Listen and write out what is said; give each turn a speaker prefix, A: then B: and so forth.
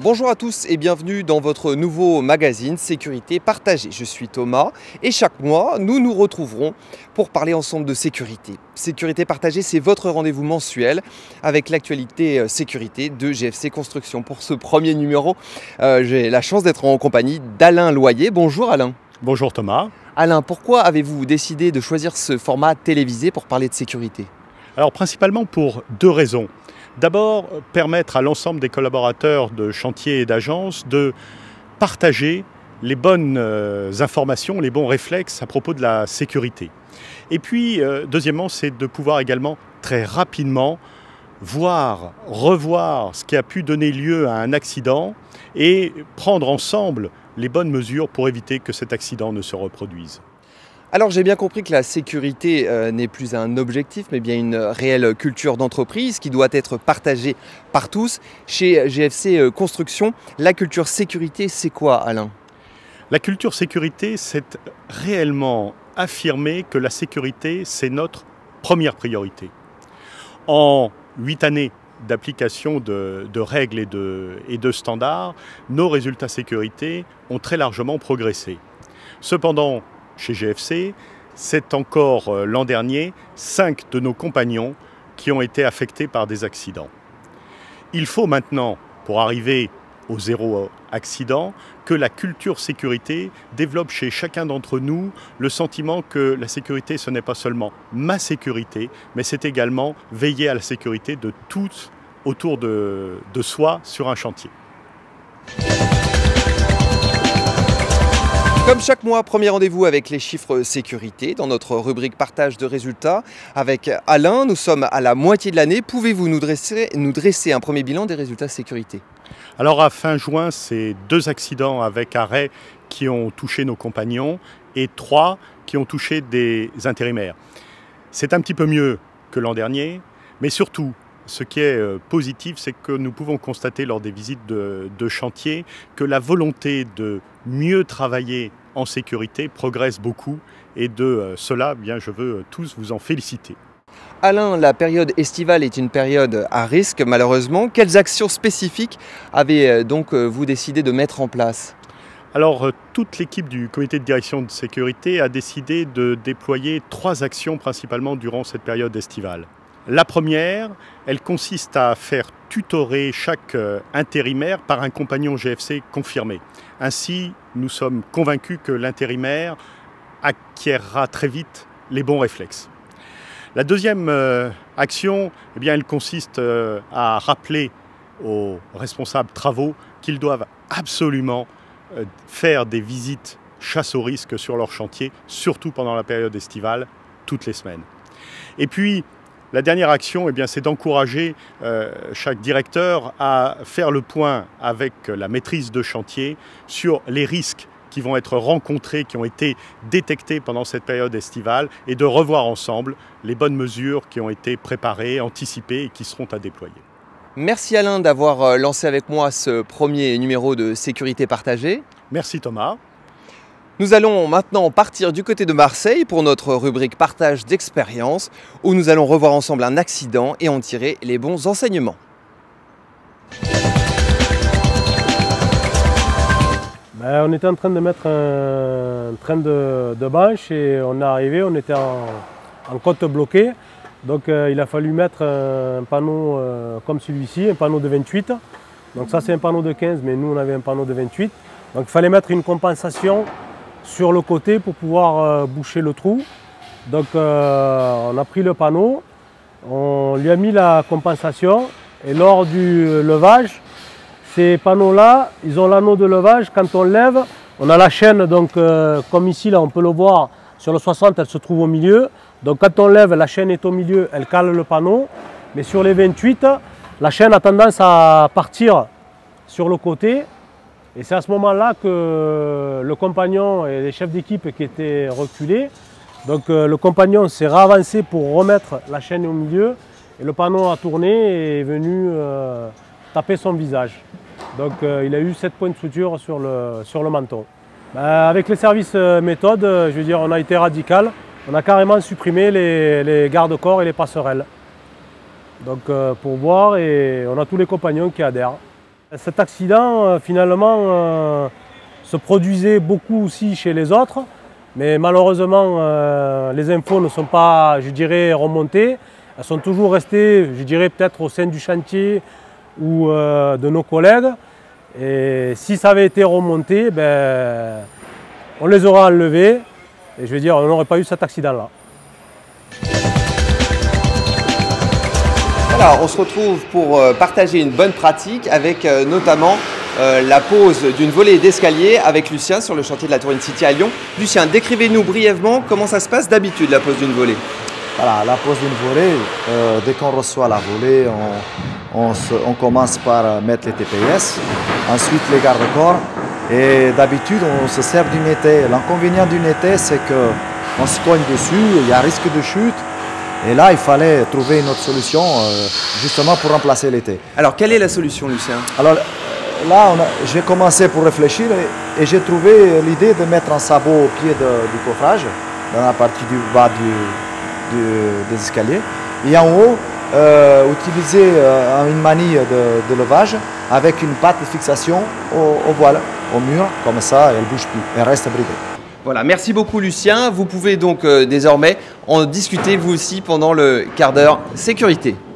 A: Bonjour à tous et bienvenue dans votre nouveau magazine Sécurité Partagée. Je suis Thomas et chaque mois, nous nous retrouverons pour parler ensemble de sécurité. Sécurité Partagée, c'est votre rendez-vous mensuel avec l'actualité sécurité de GFC Construction. Pour ce premier numéro, j'ai la chance d'être en compagnie d'Alain Loyer. Bonjour Alain.
B: Bonjour Thomas.
A: Alain, pourquoi avez-vous décidé de choisir ce format télévisé pour parler de sécurité ?
B: Alors principalement pour deux raisons. D'abord, permettre à l'ensemble des collaborateurs de chantier et d'agence de partager les bonnes informations, les bons réflexes à propos de la sécurité. Et puis, deuxièmement, c'est de pouvoir également très rapidement revoir ce qui a pu donner lieu à un accident et prendre ensemble les bonnes mesures pour éviter que cet accident ne se reproduise.
A: Alors j'ai bien compris que la sécurité n'est plus un objectif mais bien une réelle culture d'entreprise qui doit être partagée par tous. Chez GFC Construction, la culture sécurité, c'est quoi Alain ?
B: La culture sécurité, c'est réellement affirmer que la sécurité, c'est notre première priorité. En 8 années d'application de règles et de standards, nos résultats sécurité ont très largement progressé. Cependant, chez GFC, c'est encore l'an dernier 5 de nos compagnons qui ont été affectés par des accidents. Il faut maintenant, pour arriver au zéro accident, que la culture sécurité développe chez chacun d'entre nous le sentiment que la sécurité, ce n'est pas seulement ma sécurité, mais c'est également veiller à la sécurité de tous autour de soi sur un chantier.
A: Comme chaque mois, premier rendez-vous avec les chiffres sécurité dans notre rubrique partage de résultats. Avec Alain, nous sommes à la moitié de l'année. Pouvez-vous nous dresser un premier bilan des résultats sécurité ?
B: Alors à fin juin, c'est 2 accidents avec arrêt qui ont touché nos compagnons et 3 qui ont touché des intérimaires. C'est un petit peu mieux que l'an dernier, mais surtout, ce qui est positif, c'est que nous pouvons constater lors des visites de chantier que la volonté de mieux travailler en sécurité progresse beaucoup et de cela, bien, je veux tous vous en féliciter.
A: Alain, la période estivale est une période à risque malheureusement. Quelles actions spécifiques avez donc vous décidé de mettre en place ?
B: Alors, toute l'équipe du comité de direction de sécurité a décidé de déployer 3 actions principalement durant cette période estivale. La première, elle consiste à faire tutorer chaque intérimaire par un compagnon GFC confirmé. Ainsi, nous sommes convaincus que l'intérimaire acquérera très vite les bons réflexes. La deuxième action, eh bien, elle consiste à rappeler aux responsables travaux qu'ils doivent absolument faire des visites chasse au risque sur leur chantier, surtout pendant la période estivale, toutes les semaines. Et puis, la dernière action, eh bien, c'est d'encourager chaque directeur à faire le point avec la maîtrise de chantier sur les risques qui vont être rencontrés, qui ont été détectés pendant cette période estivale et de revoir ensemble les bonnes mesures qui ont été préparées, anticipées et qui seront à déployer.
A: Merci Alain d'avoir lancé avec moi ce premier numéro de Sécurité Partagée.
B: Merci Thomas.
A: Nous allons maintenant partir du côté de Marseille pour notre rubrique partage d'expérience où nous allons revoir ensemble un accident et en tirer les bons enseignements.
C: On était en train de mettre un train de bâche et on est arrivé, on était en côte bloquée. Donc il a fallu mettre un panneau comme celui-ci, un panneau de 28. Donc ça c'est un panneau de 15 mais nous on avait un panneau de 28. Donc il fallait mettre une compensation sur le côté pour pouvoir boucher le trou. Donc on a pris le panneau, on lui a mis la compensation et lors du levage, ces panneaux-là, ils ont l'anneau de levage. Quand on lève, on a la chaîne, donc comme ici, là, on peut le voir sur le 60, elle se trouve au milieu. Donc quand on lève, la chaîne est au milieu, elle cale le panneau. Mais sur les 28, la chaîne a tendance à partir sur le côté. Et c'est à ce moment-là que le compagnon et les chefs d'équipe qui étaient reculés, donc le compagnon s'est réavancé pour remettre la chaîne au milieu et le panneau a tourné et est venu taper son visage. Donc il a eu 7 points de suture sur le menton. Avec les services méthodes, je veux dire, on a été radical. On a carrément supprimé les garde-corps et les passerelles. Donc pour voir, et on a tous les compagnons qui adhèrent. Cet accident, finalement, se produisait beaucoup aussi chez les autres, mais malheureusement, les infos ne sont pas, je dirais, remontées. Elles sont toujours restées, je dirais, peut-être au sein du chantier ou de nos collègues. Et si ça avait été remonté, on les aurait enlevés. Et je veux dire, on n'aurait pas eu cet accident-là.
A: Voilà, on se retrouve pour partager une bonne pratique avec notamment la pose d'une volée d'escalier avec Lucien sur le chantier de la Tour In-City à Lyon. Lucien, décrivez-nous brièvement comment ça se passe d'habitude la pose d'une volée.
D: Voilà, la pose d'une volée, dès qu'on reçoit la volée, on commence par mettre les TPS, ensuite les garde-corps, et d'habitude on se sert d'une étai. L'inconvénient d'une étai, c'est qu'on se cogne dessus, il y a risque de chute, et là il fallait trouver une autre solution justement pour remplacer l'étai.
A: Alors quelle est la solution, Lucien?
D: Alors là, j'ai commencé pour réfléchir et j'ai trouvé l'idée de mettre un sabot au pied du coffrage, dans la partie du bas des escaliers, et en haut utiliser une manille de levage avec une patte de fixation au voile, au mur, comme ça elle ne bouge plus, elle reste bridée.
A: Voilà, merci beaucoup Lucien, vous pouvez donc désormais en discuter vous aussi pendant le quart d'heure sécurité.